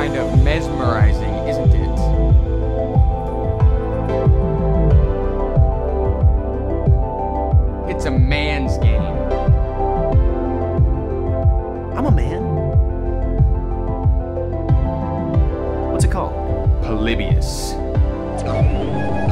kind of mesmerizing, isn't it? It's a man's game. I'm a man. What's it called? Polybius.